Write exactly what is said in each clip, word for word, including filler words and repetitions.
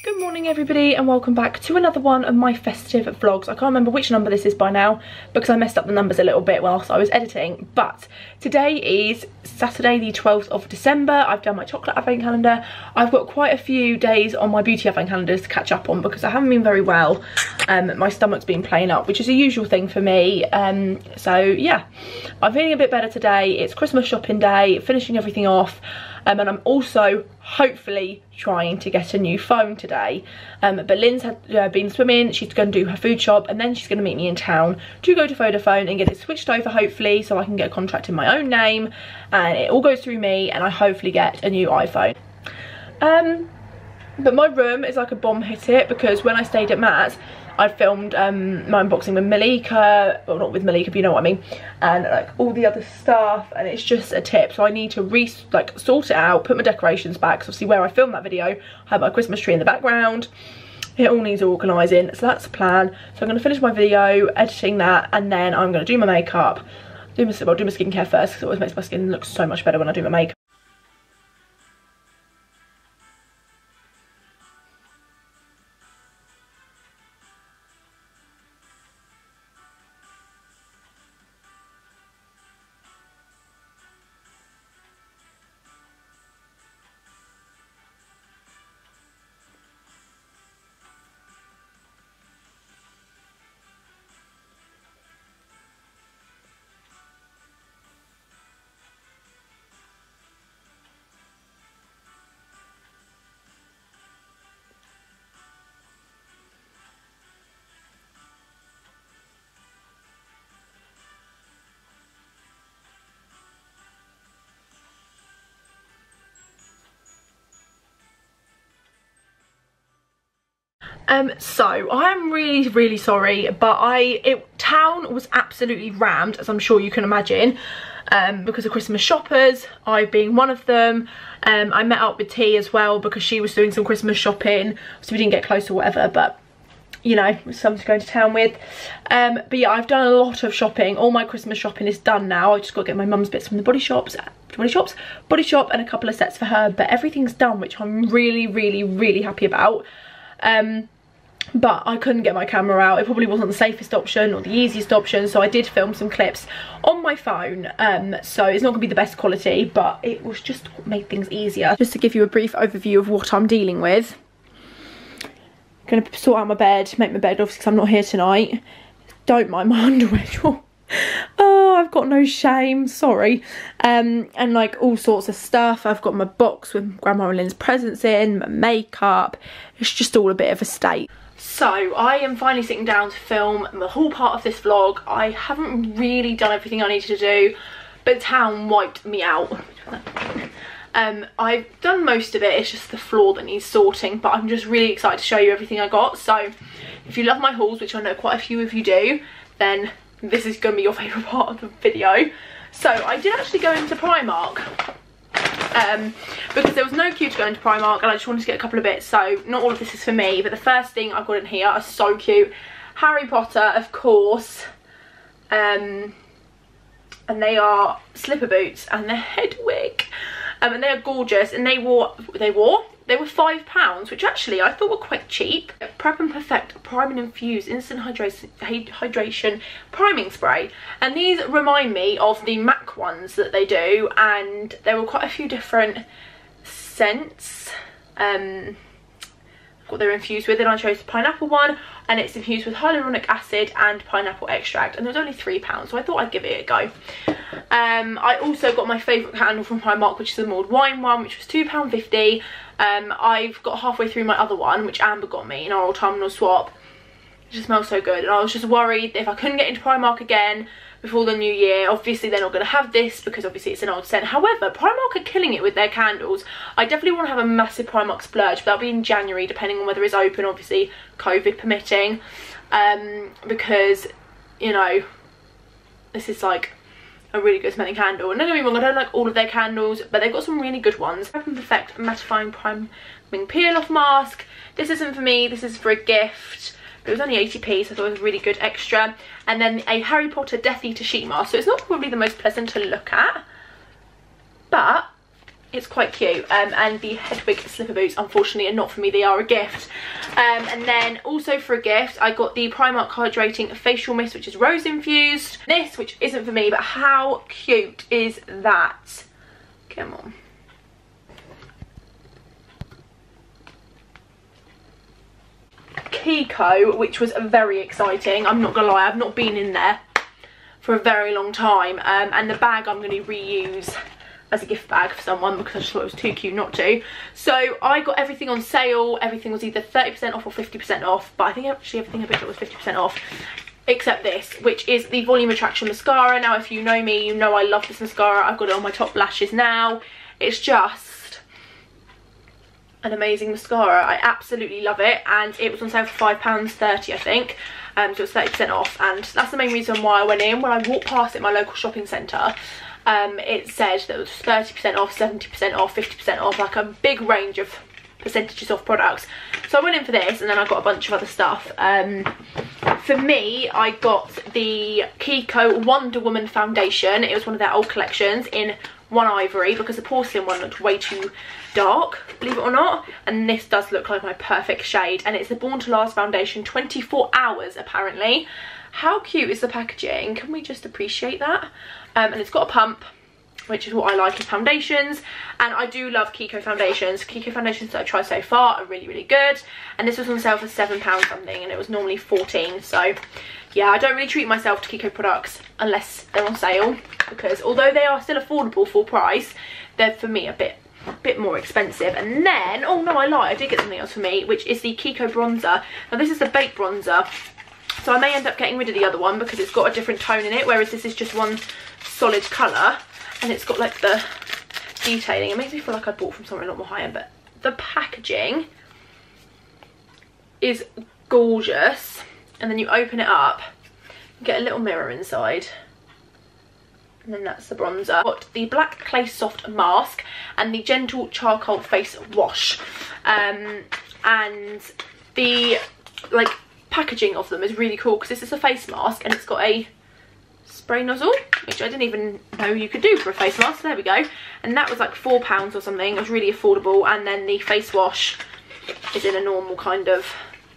Good morning everybody and welcome back to another one of my festive vlogs. I can't remember which number this is by now because I messed up the numbers a little bit whilst I was editing, but today is Saturday the twelfth of December. I've done my chocolate advent calendar. I've got quite a few days on my beauty advent calendars to catch up on because I haven't been very well. Um, my stomach's been playing up, which is a usual thing for me. Um, so yeah, I'm feeling a bit better today. It's Christmas shopping day, finishing everything off. Um, and I'm also hopefully trying to get a new phone today. Um, but Lynn's had uh, been swimming, she's going to do her food shop, and then she's going to meet me in town to go to Vodafone and get it switched over hopefully so I can get a contract in my own name and it all goes through me and I hopefully get a new iPhone. Um, but my room is like a bomb hit it because when I stayed at Matt's, I filmed um, my unboxing with Malika, well not with Malika, but you know what I mean, and like all the other stuff, and it's just a tip. So I need to re like sort it out, put my decorations back. So see where I filmed that video, I have my Christmas tree in the background. It all needs organising, so that's the plan. So I'm going to finish my video, editing that, and then I'm going to do my makeup, do my, well, do my skincare first because it always makes my skin look so much better when I do my makeup. Um, so I'm really, really sorry, but I, it, town was absolutely rammed, as I'm sure you can imagine, um, because of Christmas shoppers, I being one of them. Um, I met up with T as well because she was doing some Christmas shopping, so we didn't get close or whatever, but you know, someone to go to town with. Um, but yeah, I've done a lot of shopping. All my Christmas shopping is done now. I just got to get my mum's bits from the body shops, body shops, body shop, and a couple of sets for her, but everything's done, which I'm really, really, really happy about. Um, but I couldn't get my camera out. It probably wasn't the safest option or the easiest option, so I did film some clips on my phone. Um, so it's not gonna be the best quality, but it was just what made things easier. Just to give you a brief overview of what I'm dealing with. Gonna sort out my bed, make my bed obviously because I'm not here tonight. Don't mind my underwear. Oh, I've got no shame, sorry. Um, and like all sorts of stuff. I've got my box with Grandma and Lynn's presents in, my makeup. It's just all a bit of a state. So I am finally sitting down to film the whole part of this vlog. I haven't really done everything I needed to do, but town wiped me out. Um, I've done most of it, it's just the floor that needs sorting, but I'm just really excited to show you everything I got. So if you love my hauls, which I know quite a few of you do, then this is going to be your favourite part of the video. So I did actually go into Primark. Um, because there was no queue to go into Primark and I just wanted to get a couple of bits, so not all of this is for me, but the first thing I got in here are so cute. Harry Potter, of course, um, and they are slipper boots and they're Hedwig, um, and they are gorgeous, and they wore, they wore, they were five pounds, which actually I thought were quite cheap. Prep and Perfect Prime and Infuse Instant Hydration, Hydration Priming Spray. And these remind me of the MAC ones that they do. And there were quite a few different scents. Um, what they're infused with, and I chose the pineapple one, and it's infused with hyaluronic acid and pineapple extract, and there was only three pounds, so I thought I'd give it a go. Um, I also got my favourite candle from Primark, which is the mulled wine one, which was two pounds fifty. Um, I've got halfway through my other one, which Amber got me in our autumnal swap. It just smells so good, and I was just worried that if I couldn't get into Primark again before the new year, obviously they're not going to have this because obviously it's an old scent. However, Primark are killing it with their candles. I definitely want to have a massive Primark splurge, but that'll be in January depending on whether it's open, obviously COVID permitting, um, because, you know, this is like a really good smelling candle. And don't get me wrong, I don't like all of their candles, but they've got some really good ones. Prep and Perfect Mattifying Priming Peel Off Mask. This isn't for me, this is for a gift. It was only eighty p, so I thought it was a really good extra. And then a Harry Potter Death Eater sheet mask. So it's not probably the most pleasant to look at, but it's quite cute. Um, and the Hedwig slipper boots, unfortunately, are not for me. They are a gift. Um, and then also for a gift, I got the Primark Hydrating Facial Mist, which is rose infused. This, which isn't for me, but how cute is that? Come on. Kiko, which was very exciting. I'm not gonna lie, I've not been in there for a very long time. Um, and the bag I'm going to reuse as a gift bag for someone because I just thought it was too cute not to. So I got everything on sale. Everything was either thirty percent off or fifty percent off, but I think actually everything I picked up was fifty percent off, except this, which is the Volume Attraction Mascara. Now if you know me, you know I love this mascara. I've got it on my top lashes now. It's just an amazing mascara. I absolutely love it, and it was on sale for five pounds thirty, I think. Um, so it's thirty percent off, and that's the main reason why I went in. When I walked past it in my local shopping centre, um, it said that it was thirty percent off, seventy percent off, fifty percent off, like a big range of percentages off products. So I went in for this, and then I got a bunch of other stuff. Um, for me, I got the Kiko Wonder Woman foundation. It was one of their old collections in one ivory, because the porcelain one looked way too dark, believe it or not, and this does look like my perfect shade. And it's the Born to Last foundation, twenty-four hours apparently. How cute is the packaging? Can we just appreciate that? Um, and it's got a pump, which is what I like in foundations, and I do love Kiko foundations. Kiko foundations that I've tried so far are really, really good, and this was on sale for seven pounds something, and it was normally fourteen. So yeah, I don't really treat myself to Kiko products unless they're on sale, because although they are still affordable full price, they're for me a bit bit more expensive. And then, oh no, I lied, I did get something else for me, which is the Kiko bronzer. Now this is the baked bronzer, so I may end up getting rid of the other one because it's got a different tone in it, whereas this is just one solid colour, and it's got like the detailing. It makes me feel like I bought from somewhere a lot more high end, but the packaging is gorgeous. And then you open it up, you get a little mirror inside, and then that's the bronzer. Got the Black Clay Soft Mask and the Gentle Charcoal Face Wash, um, and the like packaging of them is really cool because this is a face mask and it's got a spray nozzle, which I didn't even know you could do for a face mask. So there we go, and that was like four pounds or something. It was really affordable. And then the face wash is in a normal kind of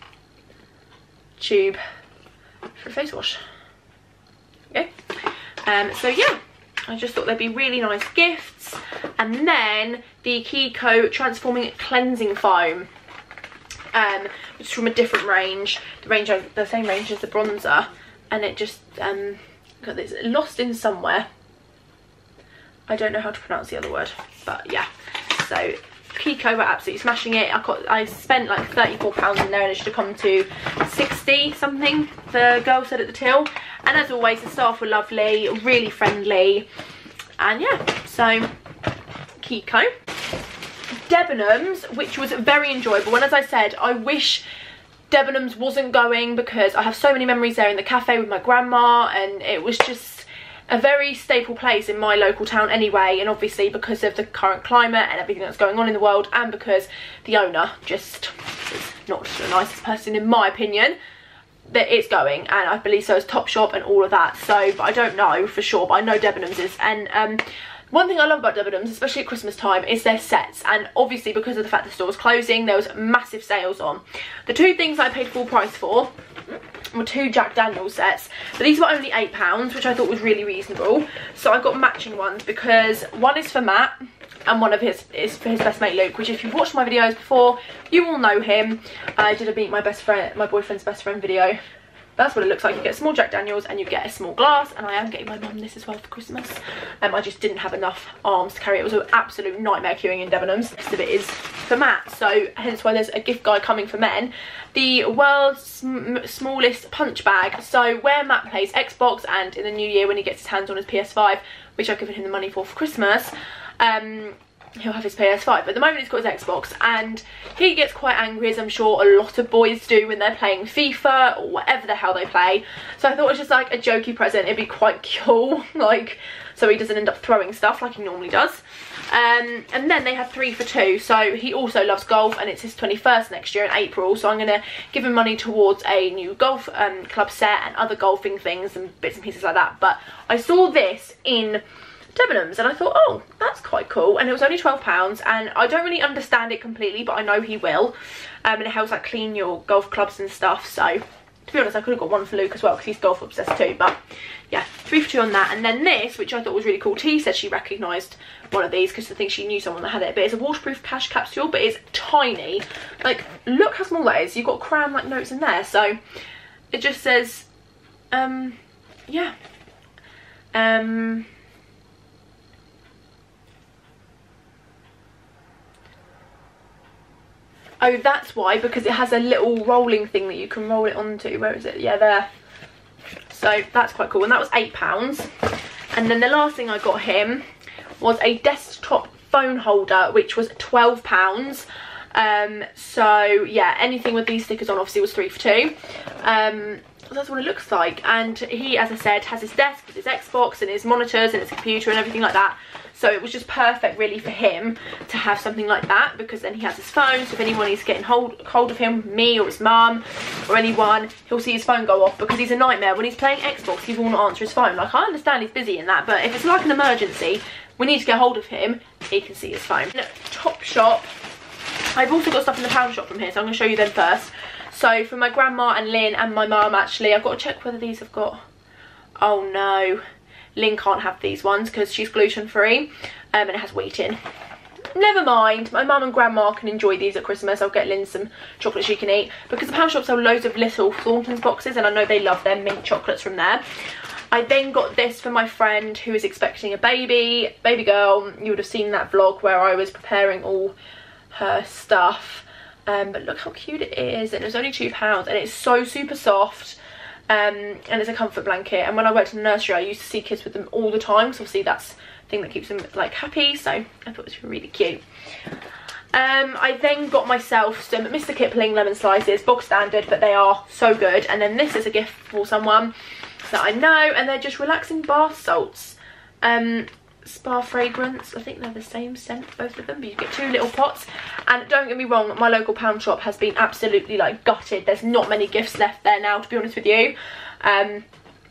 tube for a face wash. Okay, um, so yeah, I just thought they'd be really nice gifts. And then the Kiko Transforming Cleansing Foam, um, which is from a different range, the range, the same range as the bronzer, and it just um, got this lost in somewhere. I don't know how to pronounce the other word, but yeah. So Kiko were absolutely smashing it. I got, I spent like thirty-four pounds in there, and it should have come to sixty something, the girl said at the till. And as always, the staff were lovely, really friendly, and yeah, so Kiko. Debenhams, which was very enjoyable, and as I said, I wish Debenhams wasn't going because I have so many memories there in the cafe with my grandma, and it was just a very staple place in my local town anyway. And obviously because of the current climate and everything that's going on in the world, and because the owner just is not the nicest person in my opinion, that it's going, and I believe so is Topshop and all of that. So but I don't know for sure, but I know Debenhams is. And um one thing I love about Debenhams, especially at Christmas time, is their sets. And obviously because of the fact the store was closing, there was massive sales on. The two things I paid full price for were two Jack Daniels sets, but these were only eight pounds, which I thought was really reasonable. So I got matching ones because one is for Matt and one of his is for his best mate Luke, which if you've watched my videos before, you will know him. I did a meet my best friend, my boyfriend's best friend video. That's what it looks like. You get a small Jack Daniels and you get a small glass, and I am getting my mum this as well for Christmas. Um, I just didn't have enough arms to carry it. It was an absolute nightmare queuing in Debenhams. The rest of it is for Matt, so hence why there's a gift guide coming for men. The world's sm smallest punch bag. So where Matt plays Xbox, and in the new year when he gets his hands on his P S five, which I've given him the money for for Christmas, um, he'll have his P S five, but at the moment he's got his Xbox, and he gets quite angry, as I'm sure a lot of boys do when they're playing FIFA or whatever the hell they play. So I thought it was just like a jokey present. It'd be quite cool, like, so he doesn't end up throwing stuff like he normally does. Um, and then they have three for two, so he also loves golf, and it's his twenty-first next year in April, so I'm going to give him money towards a new golf um, club set and other golfing things and bits and pieces like that. But I saw this in Debenhams, and I thought, oh, that's quite cool. And it was only twelve pounds, and I don't really understand it completely, but I know he will. Um, and it helps like clean your golf clubs and stuff. So to be honest, I could have got one for Luke as well because he's golf obsessed too. But yeah, three for two on that. And then this, which I thought was really cool, T said she recognised one of these because I think she knew someone that had it. But it's a waterproof cash capsule, but it's tiny. Like, look how small that is. You've got to cram like notes in there. So it just says, um, yeah. Um... Oh, that's why, because it has a little rolling thing that you can roll it onto. Where is it? Yeah, there. So that's quite cool. And that was eight pounds. And then the last thing I got him was a desktop phone holder, which was twelve pounds. Um, so yeah, anything with these stickers on obviously was three for two. Um, so that's what it looks like. And he, as I said, has his desk with his Xbox and his monitors and his computer and everything like that. So it was just perfect really for him to have something like that, because then he has his phone, so if anyone is getting hold, hold of him, me or his mum or anyone, he'll see his phone go off, because he's a nightmare. When he's playing Xbox, he will not answer his phone. Like, I understand he's busy in that, but if it's like an emergency, we need to get hold of him, he can see his phone. Topshop, I've also got stuff in the pound shop from here, so I'm going to show you them first. So for my grandma and Lynn and my mum, actually, I've got to check whether these have got, oh no. Lynn can't have these ones because she's gluten free, um, and it has wheat in. Never mind, my mum and grandma can enjoy these at Christmas. I'll get Lynn some chocolate she can eat, because the pound shop sell loads of little Thornton's boxes, and I know they love their mint chocolates from there. I then got this for my friend who is expecting a baby, baby girl. You would have seen that vlog where I was preparing all her stuff. Um, but look how cute it is, and it was only two pounds, and it's so super soft. Um, and it's a comfort blanket, and when I worked in the nursery I used to see kids with them all the time, so obviously that's the thing that keeps them like happy, so I thought it was really cute. Um, I then got myself some Mister Kipling lemon slices, bog standard, but they are so good. And then this is a gift for someone that I know, and they're just relaxing bath salts. Um, Spa fragrance, I think they're the same scent, both of them, but you get two little pots. And don't get me wrong, my local pound shop has been absolutely like gutted. There's not many gifts left there now, to be honest with you. Um,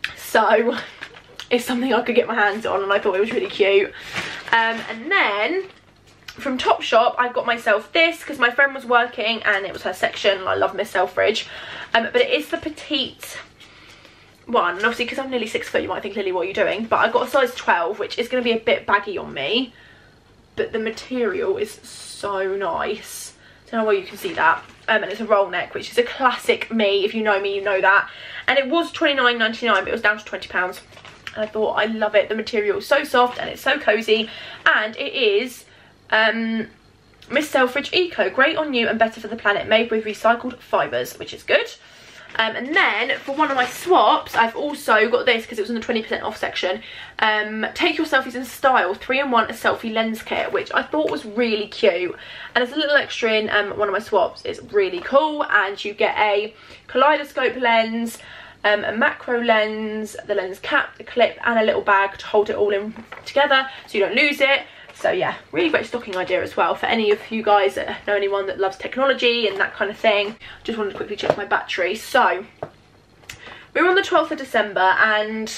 so it's something I could get my hands on, and I thought it was really cute. Um, and then from Topshop, I got myself this because my friend was working and it was her section. I love Miss Selfridge, um, but it is the petite one, and obviously because I'm nearly six foot you might think, Lily, what are you doing? But I got a size twelve, which is going to be a bit baggy on me, but the material is so nice. I don't know where you can see that. Um, and it's a roll neck, which is a classic me. If you know me, you know that. And it was twenty-nine ninety-nine, but it was down to twenty pounds. And I thought, I love it. The material is so soft and it's so cozy, and it is um Miss Selfridge Eco, great on you and better for the planet, made with recycled fibres, which is good. Um, and then for one of my swaps, I've also got this because it was in the twenty percent off section. Um, Take Your Selfies in Style three in one a selfie lens kit, which I thought was really cute. And there's a little extra in um, one of my swaps. It's really cool, and you get a kaleidoscope lens, um, a macro lens, the lens cap, the clip, and a little bag to hold it all in together so you don't lose it. So yeah, really great stocking idea as well for any of you guys that know anyone that loves technology and that kind of thing. Just wanted to quickly check my battery. So we're on the twelfth of December and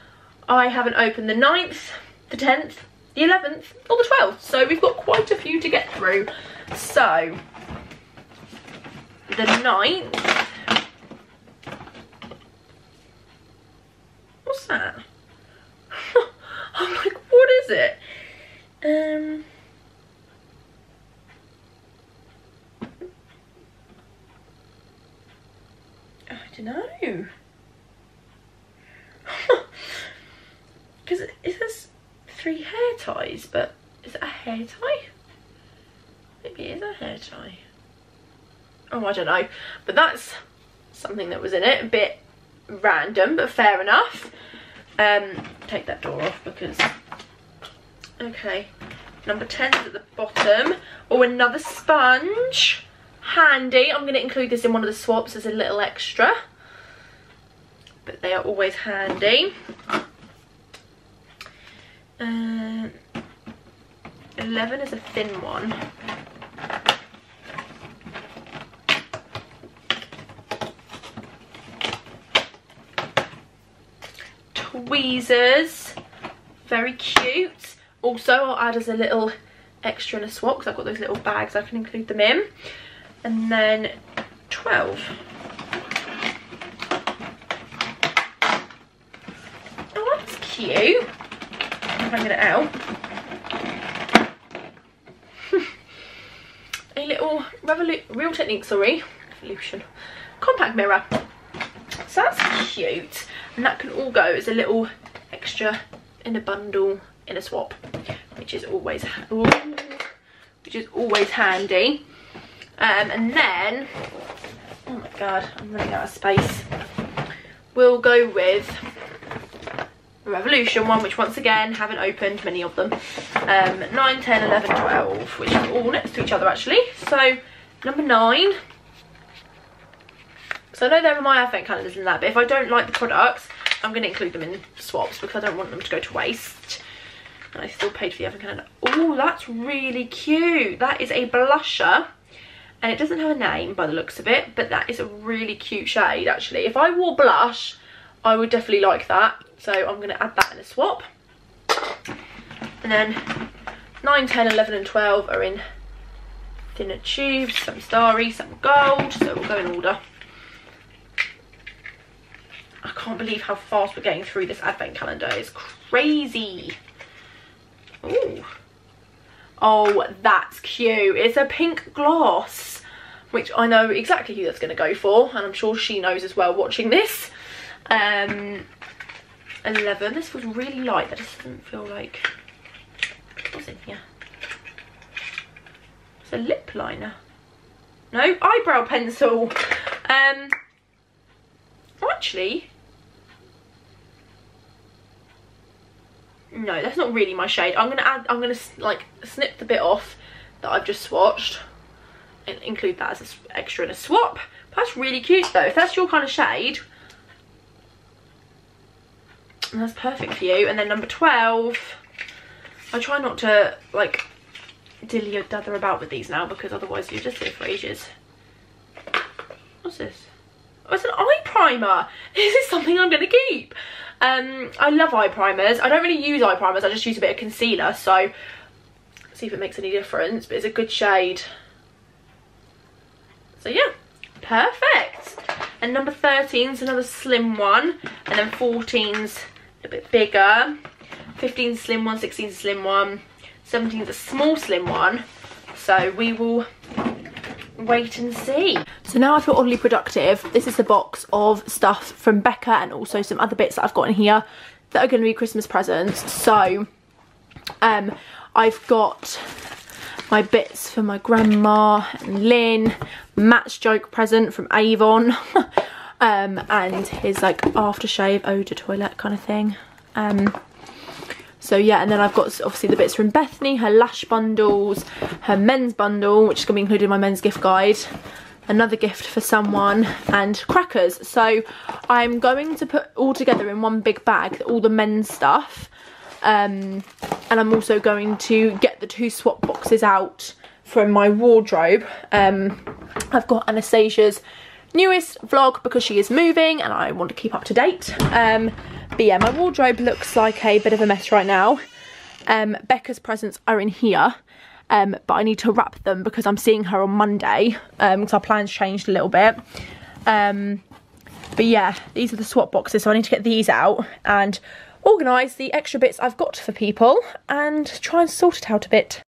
I haven't opened the ninth, the tenth, the eleventh or the twelfth. So we've got quite a few to get through. So the ninth, what's that? I'm like, what is it? Um, I don't know. Because it, it says three hair ties, but is it a hair tie? Maybe it is a hair tie. Oh, I don't know. But that's something that was in it. A bit random, but fair enough. Um, take that door off because... Okay, number ten is at the bottom. Oh, another sponge. Handy. I'm going to include this in one of the swaps as a little extra. But they are always handy. Uh, eleven is a thin one. Tweezers. Very cute. Also, I'll add as a little extra in a swap because I've got those little bags I can include them in. And then twelve. Oh, that's cute. I'm hanging it out. A little Revolu Real Technique, sorry, Revolution compact mirror. So that's cute, and that can all go as a little extra in a bundle in a swap, which is always ooh, which is always handy. Um, and then, oh my god, I'm running out of space. We'll go with the Revolution one, which once again haven't opened many of them. Um, nine, ten, eleven, twelve, which are all next to each other actually. So number nine. So I know they're in my advent calendars and that, but if I don't like the products, I'm going to include them in swaps because I don't want them to go to waste. And I still paid for the advent calendar. Oh, that's really cute. That is a blusher. And it doesn't have a name by the looks of it, but that is a really cute shade actually. If I wore blush, I would definitely like that. So I'm going to add that in a swap. And then nine, ten, eleven and twelve are in thinner tubes. Some starry, some gold. So we'll go in order. I can't believe how fast we're getting through this advent calendar. It's crazy. Ooh. Oh, that's cute. It's a pink gloss, which I know exactly who that's going to go for, and I'm sure she knows as well watching this. Um, eleven. This feels really light. That just doesn't feel like... What's in here? It's a lip liner. No, eyebrow pencil. Um, actually... No, that's not really my shade. I'm gonna add, I'm gonna like snip the bit off that I've just swatched and include that as an extra in a swap. But that's really cute though. If that's your kind of shade, that's perfect for you. And then number twelve, I try not to like dilly or dather about with these now because otherwise you're just here for ages. What's this? Oh, it's an eye primer. This is something I'm gonna keep. Um, I love eye primers. I don't really use eye primers, I just use a bit of concealer, so see if it makes any difference, but it's a good shade. So yeah, perfect. And number thirteen is another slim one, and then fourteen's a bit bigger, fifteen's slim one, sixteen's slim one, seventeen's a small slim one, so we will wait and see. So now I feel oddly productive. This is the box of stuff from Becca and also some other bits that I've got in here that are going to be Christmas presents. So um I've got my bits for my grandma and Lynn, Matt's joke present from Avon, um and his like aftershave eau de toilette kind of thing. um So yeah, and then I've got obviously the bits from Bethany, her lash bundles, her men's bundle, which is going to be included in my men's gift guide, another gift for someone, and crackers. So I'm going to put all together in one big bag, all the men's stuff. Um, and I'm also going to get the two swap boxes out from my wardrobe. Um, I've got Anastasia's newest vlog because she is moving and I want to keep up to date. Um, but yeah, my wardrobe looks like a bit of a mess right now. Um, Becca's presents are in here, um, but I need to wrap them because I'm seeing her on Monday, um, because our plans changed a little bit. Um, but yeah, these are the swap boxes, so I need to get these out and organise the extra bits I've got for people and try and sort it out a bit.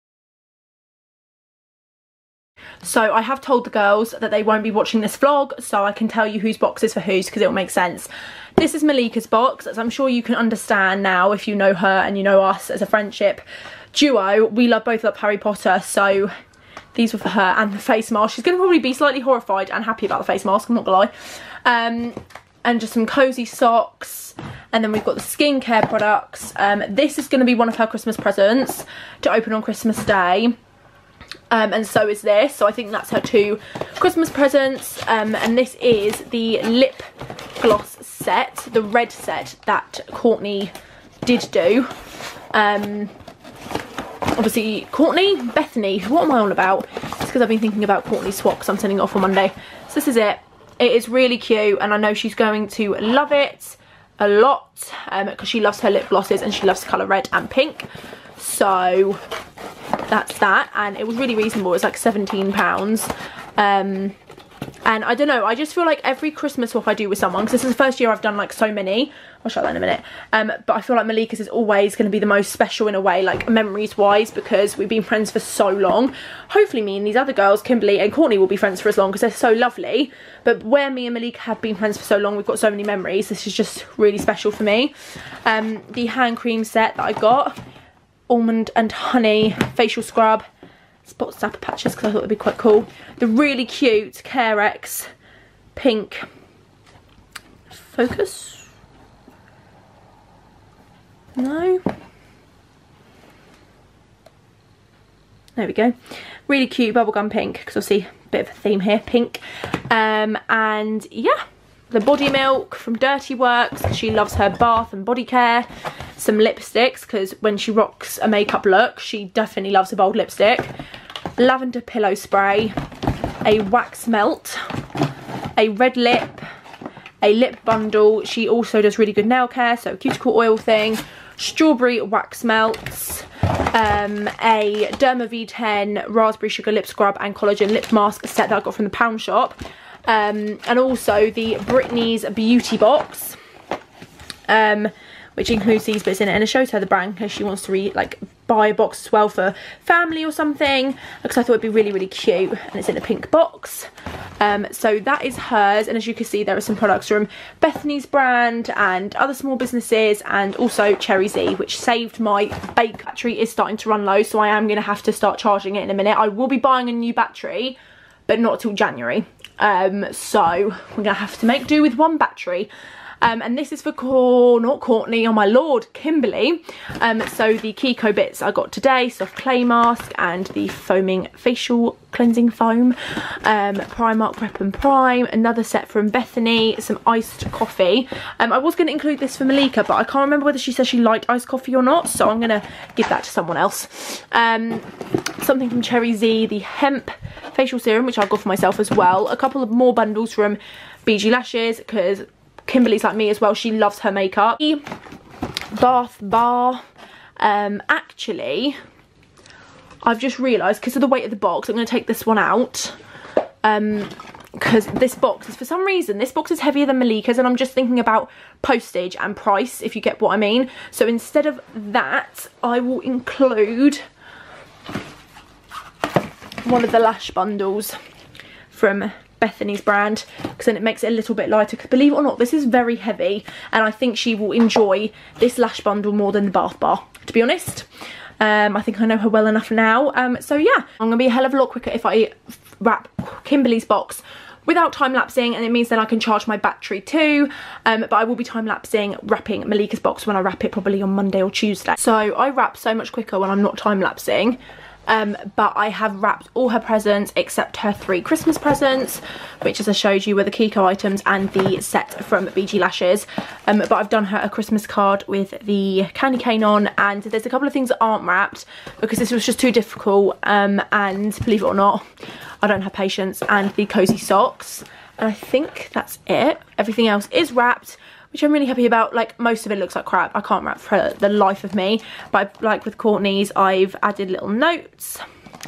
So I have told the girls that they won't be watching this vlog, so I can tell you whose box is for whose because it will make sense. This is Malika's box, as I'm sure you can understand now if you know her and you know us as a friendship duo. We love both love Harry Potter, so these were for her, and the face mask. She's going to probably be slightly horrified and happy about the face mask, I'm not going to lie. Um, and just some cosy socks, and then we've got the skincare products. Um, this is going to be one of her Christmas presents to open on Christmas Day. Um, and so is this, so I think that's her two Christmas presents. Um, and this is the lip gloss set, the red set that Courtney did do. Um, obviously Courtney, Bethany, what am I on about? It's because I've been thinking about Courtney's swap because I'm sending it off on Monday. So this is it. It is really cute and I know she's going to love it a lot, um, because she loves her lip glosses and she loves the colour red and pink. So that's that, and it was really reasonable. It was like seventeen pounds. Um, and I don't know, I just feel like every Christmas swap I do with someone, because this is the first year I've done like so many, I'll show that in a minute, um, but I feel like Malika's is always going to be the most special in a way, like memories wise, because we've been friends for so long. Hopefully me and these other girls, Kimberly and Courtney, will be friends for as long because they're so lovely, but where me and Malika have been friends for so long, we've got so many memories. This is just really special for me. Um, the hand cream set that I got, almond and honey facial scrub, spot snapper patches because I thought it'd be quite cool. The really cute Carex pink focus. No. There we go. Really cute bubblegum pink because obviously a bit of a theme here, pink. Um, and yeah, the body milk from Dirty Works. She loves her bath and body care. Some lipsticks because when she rocks a makeup look, she definitely loves a bold lipstick. Lavender pillow spray, a wax melt, a red lip, a lip bundle. She also does really good nail care, so a cuticle oil thing, strawberry wax melts, um, a Derma V ten raspberry sugar lip scrub and collagen lip mask set that I got from the Pound Shop, um, and also the Britney's Beauty Box, um, which includes these bits in it, and it shows her the brand in case she wants to re like buy a box as well for family or something, because I thought it'd be really really cute, and it's in a pink box. Um, so that is hers, and as you can see there are some products from Bethany's brand and other small businesses, and also Cherry Z, which saved my bake. Battery is starting to run low, so I am going to have to start charging it in a minute. I will be buying a new battery, but not till January, um, so we're going to have to make do with one battery. Um, and this is for Cor not Courtney, oh my lord, Kimberly. Um, so the Kiko bits I got today, soft clay mask and the foaming facial cleansing foam, um, Primark Prep and Prime, another set from Bethany, some iced coffee. Um, I was going to include this for Malika, but I can't remember whether she said she liked iced coffee or not, so I'm going to give that to someone else. Um, something from Cherry Z, the hemp facial serum, which I got for myself as well. A couple of more bundles from B G Lashes, because Kimberly's like me as well, she loves her makeup. Bath bar. Um, actually, I've just realised, because of the weight of the box, I'm going to take this one out. Um, because this box is, for some reason, this box is heavier than Malika's, and I'm just thinking about postage and price, if you get what I mean. So instead of that, I will include one of the lash bundles from Bethany's brand, because then it makes it a little bit lighter, because believe it or not, this is very heavy, and I think she will enjoy this lash bundle more than the bath bar, to be honest. um, I think I know her well enough now. Um, so yeah, I'm gonna be a hell of a lot quicker if I wrap Kimberly's box without time-lapsing, and it means then I can charge my battery too, um, but I will be time-lapsing wrapping Malika's box when I wrap it, probably on Monday or Tuesday. So I wrap so much quicker when I'm not time-lapsing. Um, but I have wrapped all her presents except her three Christmas presents, which, as I showed you, were the Kiko items and the set from B G Lashes. Um, but I've done her a Christmas card with the candy cane on, and there's a couple of things that aren't wrapped because this was just too difficult, um, and believe it or not, I don't have patience, and the cozy socks. And I think that's it. Everything else is wrapped, which I'm really happy about. Like, most of it looks like crap. I can't wrap for the life of me. But like with Courtney's, I've added little notes.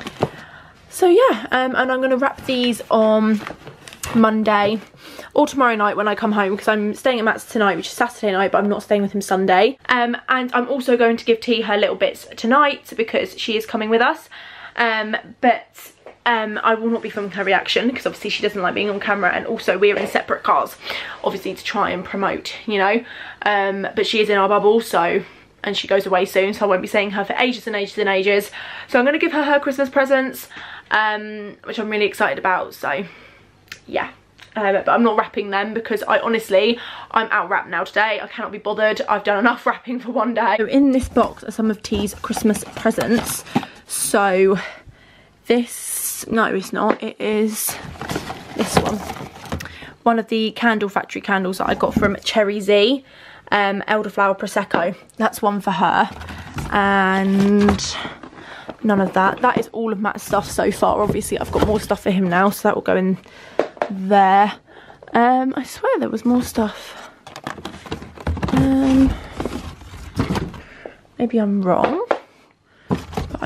So yeah, um, and I'm going to wrap these on Monday or tomorrow night when I come home, because I'm staying at Matt's tonight, which is Saturday night, but I'm not staying with him Sunday. Um, and I'm also going to give T her little bits tonight because she is coming with us. Um, but... Um, I will not be filming her reaction because obviously she doesn't like being on camera, and also we're in separate cars, obviously to try and promote, you know, um, but she is in our bubble, so, and she goes away soon, so I won't be seeing her for ages and ages and ages. So I'm going to give her her Christmas presents, um, which I'm really excited about, so yeah. Uh, but I'm not wrapping them because I honestly, I'm out wrapped now today. I cannot be bothered. I've done enough wrapping for one day. So in this box are some of T's Christmas presents. So this, no it's not, it is this one. One of the Candle Factory candles that I got from Cherry Z, um, Elderflower Prosecco. That's one for her. And none of that. That is all of Matt's stuff so far. Obviously I've got more stuff for him now, so that will go in there. Um, I swear there was more stuff. Um, maybe I'm wrong.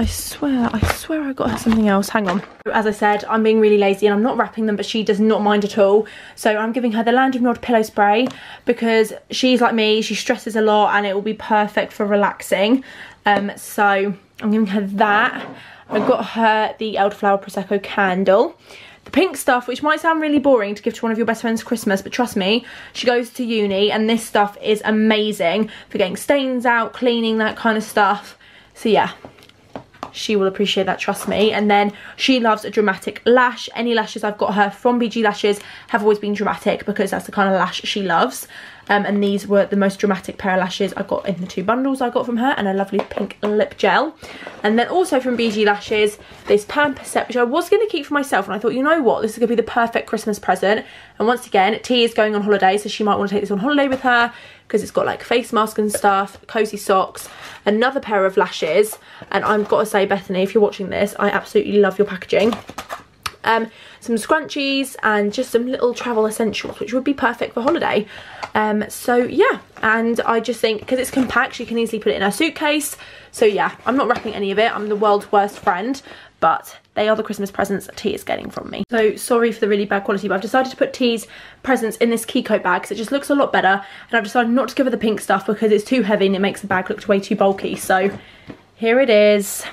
I swear, I swear I got her something else. Hang on. As I said, I'm being really lazy and I'm not wrapping them, but she does not mind at all. So I'm giving her the Land of Nod pillow spray because she's like me, she stresses a lot and it will be perfect for relaxing. Um, so I'm giving her that. I got her the Elderflower Prosecco candle. The pink stuff, which might sound really boring to give to one of your best friends for Christmas, but trust me, she goes to uni and this stuff is amazing for getting stains out, cleaning, that kind of stuff. So yeah, she will appreciate that, trust me. And then she loves a dramatic lash. Any lashes I've got her from B G Lashes have always been dramatic because that's the kind of lash she loves. Um, and these were the most dramatic pair of lashes I got in the two bundles I got from her, and a lovely pink lip gel. And then also from B G Lashes, this Pamper set, which I was going to keep for myself, and I thought, you know what, this is going to be the perfect Christmas present. And once again, T is going on holiday, so she might want to take this on holiday with her, because it's got like face mask and stuff, cozy socks, another pair of lashes. And I've got to say, Bethany, if you're watching this, I absolutely love your packaging. Um, some scrunchies and just some little travel essentials, which would be perfect for holiday. Um, so yeah, and I just think because it's compact, she can easily put it in her suitcase. So yeah, I'm not wrapping any of it. I'm the world's worst friend, but they are the Christmas presents that T is getting from me. So sorry for the really bad quality, but I've decided to put T's presents in this Kiko bag because it just looks a lot better. And I've decided not to give her the pink stuff because it's too heavy and it makes the bag look way too bulky. So here it is.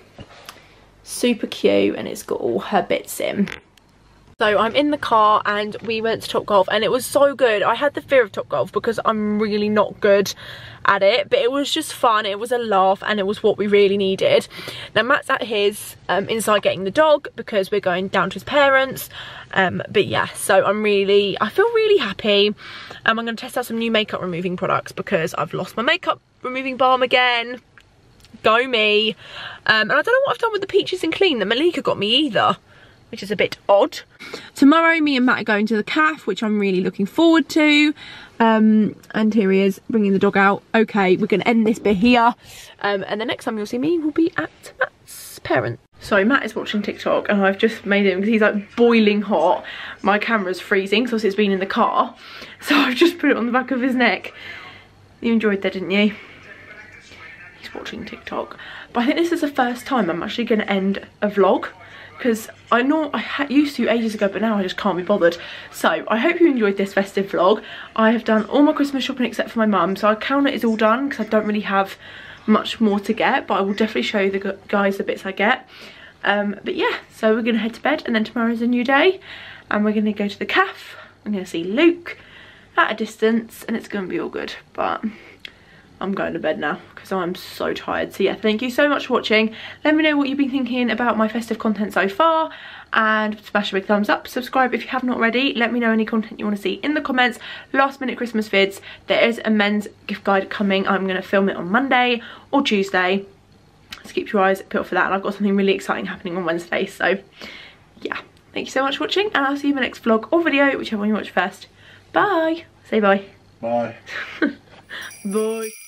Super cute, and it's got all her bits in. So I'm in the car and we went to Topgolf and it was so good. I had the fear of Topgolf because I'm really not good at it, but it was just fun. It was a laugh and it was what we really needed. Now Matt's at his um, inside getting the dog because we're going down to his parents. Um, but yeah, so I'm really, I feel really happy. Um, I'm going to test out some new makeup removing products because I've lost my makeup removing balm again. Go me. Um, and I don't know what I've done with the Peaches and Clean that Malika got me either, which is a bit odd. Tomorrow me and Matt are going to the calf, which I'm really looking forward to. Um, and here he is bringing the dog out. Okay, we're going to end this bit here. Um, and the next time you'll see me will be at Matt's parents. So Matt is watching TikTok and I've just made him, because he's like boiling hot. My camera's freezing, so it's been in the car. So I've just put it on the back of his neck. You enjoyed that, didn't you? He's watching TikTok. But I think this is the first time I'm actually going to end a vlog, because I know I had used to ages ago, but now I just can't be bothered. So I hope you enjoyed this festive vlog. I have done all my Christmas shopping except for my mum, so I count it as all done because I don't really have much more to get, but I will definitely show you the guys the bits I get. Um, but yeah, so we're going to head to bed and then tomorrow's a new day and we're going to go to the calf. I'm going to see Luke at a distance and it's going to be all good, but I'm going to bed now because I'm so tired. So yeah, thank you so much for watching. Let me know what you've been thinking about my festive content so far, and smash a big thumbs up. Subscribe if you haven't already. Let me know any content you want to see in the comments. Last minute Christmas vids. There is a men's gift guide coming. I'm going to film it on Monday or Tuesday. So keep your eyes peeled for that. And I've got something really exciting happening on Wednesday. So yeah, thank you so much for watching, and I'll see you in my next vlog or video, whichever one you watch first. Bye. Say bye. Bye. Bye.